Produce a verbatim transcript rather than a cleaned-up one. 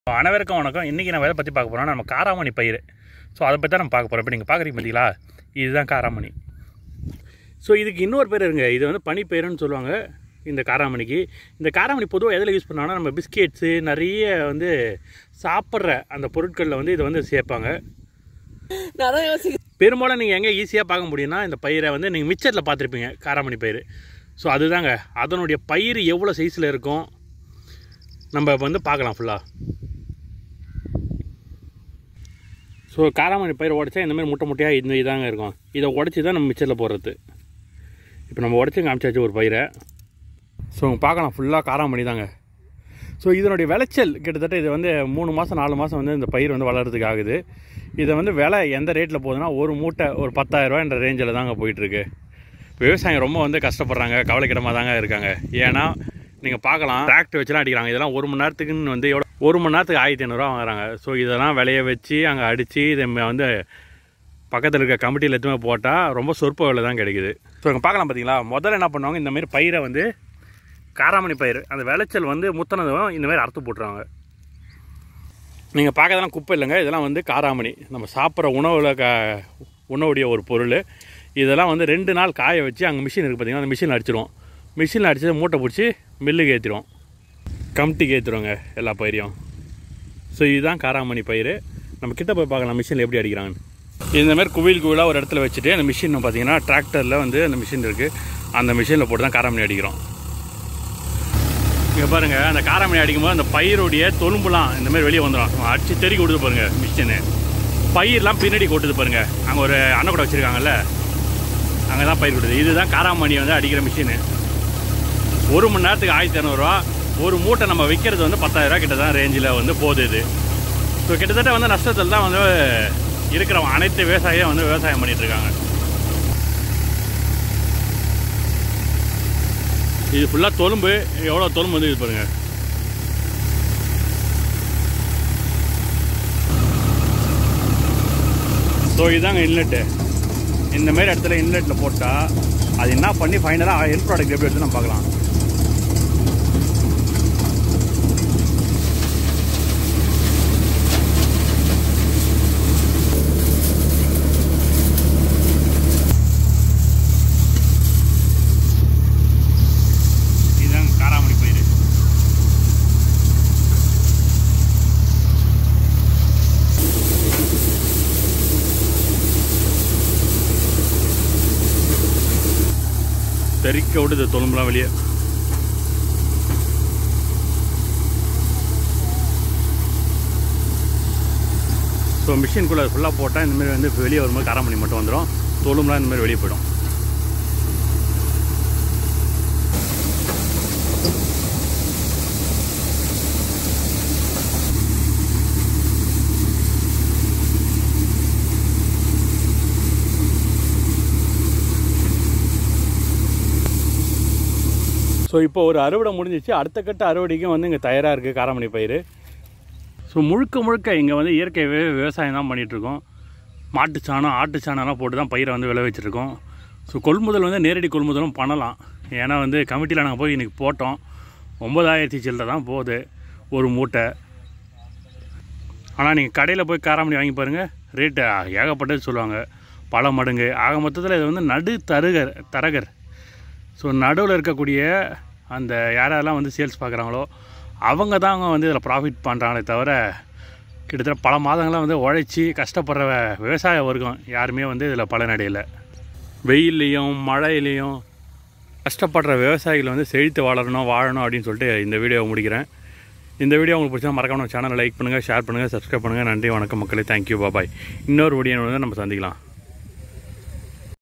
அனைவருக்கும் வணக்கம். இன்றைக்கி நம்ம எதை பற்றி பார்க்க போகிறோம்னா நம்ம காராமணி பயிர். ஸோ அதை பற்றி தான் நம்ம பார்க்க போகிறோம். இப்போ நீங்கள் பார்க்குறீங்க பார்த்தீங்களா, இதுதான் காராமணி. ஸோ இதுக்கு இன்னொரு பேர் இருங்க, இது வந்து பனிப்பயிர்னு சொல்லுவாங்க இந்த காராமணிக்கு. இந்த காராமணி பொதுவாக எதில் யூஸ் பண்ணுவாங்கன்னா நம்ம பிஸ்கெட்ஸு நிறைய வந்து சாப்பிட்ற அந்த பொருட்களில் வந்து இதை வந்து சேர்ப்பாங்க. பெரும்பாலும் நீங்கள் எங்கே ஈஸியாக பார்க்க முடியும்னா இந்த பயிரை வந்து நீங்கள் மிக்சரில் பார்த்துருப்பீங்க, காராமணி பயிர். ஸோ அதுதாங்க அதனுடைய பயிர் எவ்வளோ சைஸில் இருக்கும் நம்ம வந்து பார்க்கலாம் ஃபுல்லாக. ஸோ காராமணி பயிரை உடச்சா இந்தமாதிரி முட்டை முட்டையாக இந்த இதாங்க இருக்கும். இதை உடச்சி தான் நம்ம மிக்சரில் போடுறது. இப்போ நம்ம உடச்சி காமிச்சாச்சு ஒரு பயிரை. ஸோ பார்க்கலாம் ஃபுல்லாக காராமணி தாங்க. ஸோ இதனுடைய விளைச்சல் கிட்டத்தட்ட இது வந்து மூணு மாதம் நாலு மாதம் வந்து இந்த பயிர் வந்து வளர்கிறதுக்கு ஆகுது. இதை வந்து விலை எந்த ரேட்டில் போகுதுன்னா ஒரு மூட்டை ஒரு பத்தாயிரரூவான்ற ரேஞ்சில் தாங்க போயிட்டுருக்கு. விவசாயம் ரொம்ப வந்து கஷ்டப்படுறாங்க, கவலைக்கிடமாக தாங்க இருக்காங்க. ஏன்னா நீங்கள் பார்க்கலாம் டிராக்டர் வச்சுலாம் அடிக்கிறாங்க. இதெல்லாம் ஒரு மணி நேரத்துக்குன்னு வந்து எவ்வளோ ஒரு மணி நேரத்துக்கு ஆயிரத்தி ஐநூறுரூவா வாங்குறாங்க. ஸோ இதெல்லாம் விளைய வச்சு அங்கே அடித்து இதை வந்து பக்கத்தில் இருக்க கமிட்டியில் எதுவுமே போட்டால் ரொம்ப சொற்ப விலை தான் கிடைக்குது. ஸோ இங்கே பார்க்கலாம் பார்த்தீங்களா, முதல்ல என்ன பண்ணுவாங்க, இந்தமாரி பயிரை வந்து காராமணி பயிர் அந்த விளைச்சல் வந்து முத்தினதும் இந்தமாரி அறுத்து போட்டுருவாங்க. நீங்கள் பார்க்கறதெல்லாம் குப்பை இல்லைங்க, இதெல்லாம் வந்து காராமணி நம்ம சாப்பிட்ற உணவில் க உணவுடைய ஒரு பொருள். இதெல்லாம் வந்து ரெண்டு நாள் காய வச்சு அங்கே மிஷின் இருக்குது பார்த்தீங்கன்னா, அந்த மிஷினில் அடிச்சிடுவோம். மிஷினில் அடித்து மூட்டை பிடிச்சி மில்லுக்கு ஏற்றிடுவோம், கமிட்டிக்கு ஏற்றிடுவோங்க எல்லா பயிரையும். ஸோ இதுதான் காராமணி பயிர். நம்ம கிட்ட போய் பார்க்கலாம் மிஷினில் எப்படி அடிக்கிறாங்கன்னு. இந்தமாதிரி குவில் குவிலாக ஒரு இடத்துல வச்சுட்டு அந்த மிஷின் பார்த்தீங்கன்னா டிராக்டரில் வந்து அந்த மிஷின் இருக்குது, அந்த மிஷினில் போட்டு தான் காராமணி அடிக்கிறோம். இங்கே பாருங்கள், அந்த காராமணி அடிக்கும்போது அந்த பயிருடைய தொலும்புலாம் இந்தமாதிரி வெளியே வந்துடும். அடித்து தெறிக்க விடுது பாருங்கள் மிஷினு. பயிரெலாம் பின்னாடி கொட்டுது பாருங்கள். அங்கே ஒரு அன்னக்கூடை வச்சுருக்காங்கல்ல, அங்கே தான் பயிர் கொடுக்குது. இதுதான் காராமணி வந்து அடிக்கிற மிஷினு. ஒரு மணி நேரத்துக்கு ஆயிரத்தி இரநூறுவா. ஒரு மூட்டை நம்ம விற்கிறது வந்து பத்தாயிரரூவா கிட்ட தான் ரேஞ்சில் வந்து போகுது இது. ஸோ கிட்டத்தட்ட வந்து நஷ்டத்தில் தான் வந்து இருக்கிற அனைத்து விவசாயியும் வந்து விவசாயம் பண்ணிகிட்ருக்காங்க. இது ஃபுல்லாக தொலும்பு, எவ்வளோ தொலும்பு வந்து இது பாருங்கள். ஸோ இதுதாங்க இன்லெட்டு. இந்தமாரி இடத்துல இன்லெட்டில் போட்டால் அது என்ன பண்ணி ஃபைனலாக என் ப்ராடக்ட் எப்படி எடுத்து நம்ம பார்க்கலாம். இதுதாங்க காராமணி பயிர். தெறிக்க விடுது தொலும்புலாம் வெளியே. ஸோ மிஷின்குள்ளே ஃபுல்லாக போட்டால் இந்தமாரி வந்து வெளியே வரும்போது காராமணி மட்டும் வந்துடும், தொலும்புலாம் இந்தமாதிரி வெளியே போயிடும். ஸோ இப்போ ஒரு அறுவடை முடிஞ்சிச்சு, அடுத்த கட்ட அறுவடைக்கும் வந்து இங்கே தயாராக இருக்குது காராமணி பயிர். ஸோ முழுக்க முழுக்க இங்கே வந்து இயற்கை விவசாயம் தான் பண்ணிகிட்ருக்கோம். மாட்டுச்சாணம் ஆட்டுச்சாணம்லாம் போட்டு தான் பயிரை வந்து விளைவிச்சிருக்கோம். ஸோ கொள்முதல் வந்து நேரடி கொள்முதலும் பண்ணலாம். ஏன்னா வந்து கமிட்டியில் நாங்கள் போய் இன்றைக்கி போட்டோம், ஒம்பதாயிரத்தி சில்லரை தான் போகுது ஒரு மூட்டை. ஆனால் நீங்கள் கடையில் போய் காராமணி வாங்கி பாருங்கள், ரேட்டு ஏகப்பட்டது சொல்லுவாங்க, பல மடங்கு. ஆக மொத்தத்தில் இது வந்து நடு தருகர் தரகர் ஸோ நடுவில் இருக்கக்கூடிய அந்த யாரெல்லாம் வந்து சேல்ஸ் பார்க்குறாங்களோ அவங்க தான் அவங்க வந்து இதில் ப்ராஃபிட் பண்ணுறாங்களே தவிர கிட்டத்தட்ட பல மாதங்களாக வந்து உழைச்சி கஷ்டப்படுற விவசாய வர்க்கம் யாருமே வந்து இதில் பலனடையலை. வெயில்லையும் மழையிலையும் கஷ்டப்படுற விவசாயிகள் வந்து செழித்து வளரணும் வாழணும் அப்படின்னு சொல்லிட்டு இந்த வீடியோவை முடிக்கிறேன். இந்த வீடியோ உங்களுக்கு பிடிச்சா மறக்காம சேனலை லைக் பண்ணுங்கள், ஷேர் பண்ணுங்கள், சப்ஸ்கிரைப் பண்ணுங்கள். நன்றி, வணக்கம் மக்களே. Thank you, bye bye. இன்னொரு வீடியோ வந்து நம்ம சந்திக்கலாம்.